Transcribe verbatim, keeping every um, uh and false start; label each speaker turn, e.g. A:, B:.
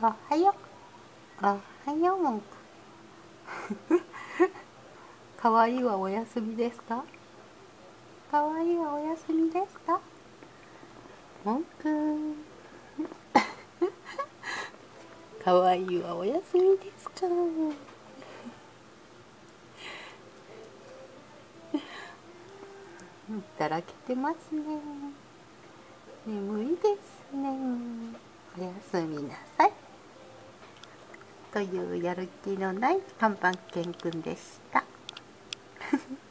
A: おはよう。おはよう。かわいいはお休みですか？かわいいはお休みですか？もんくん。かわいいはお休みですか？だらけてますね。眠いですね。おやすみなさい。というやる気のないパンパンけんくんでした。